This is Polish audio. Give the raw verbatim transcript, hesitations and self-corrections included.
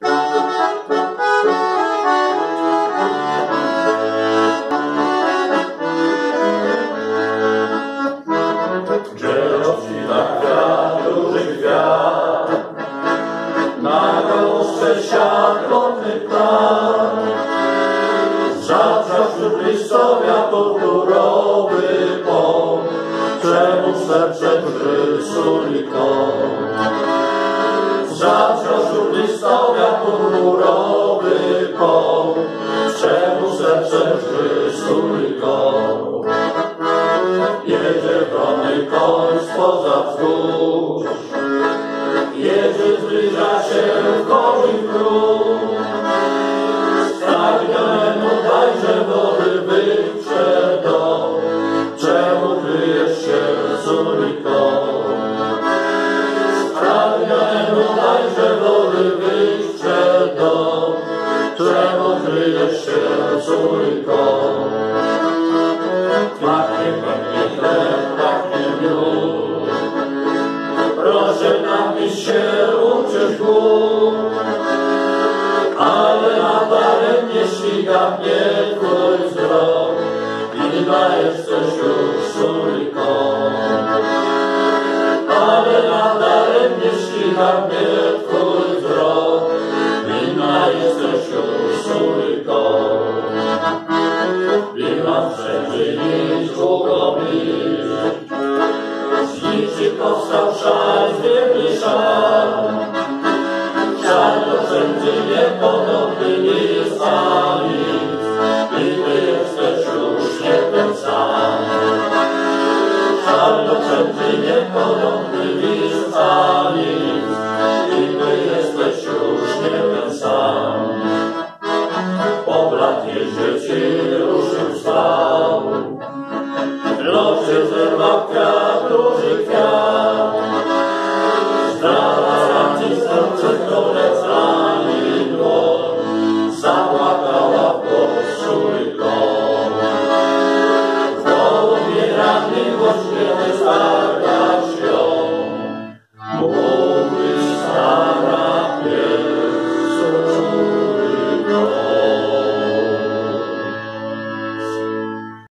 Na gąszcze siatkowy ptak, żabcia wśród listowia purpurowy pąk, czemu serce drży sulikom? Żabcia wśród listowia purpurowy pąk, czemu serce drży sulikom? Jedzie wrony koń spoza wzgórz, jedzie, zbliża się koń krób. Spragnionemu dajże wody wyprze dom, czemu kryjesz się suliką? Spragnionemu dajże wody wyprze dom, czemu kryjesz się suliką? Pachnie, pachnie chleb, pachnie miód, proszę napisz się, uczysz głód, ale nadaremnie ściga mnie twój wzrok i chyba jesteś już suliką. Ale nadaremnie ściga mnie twój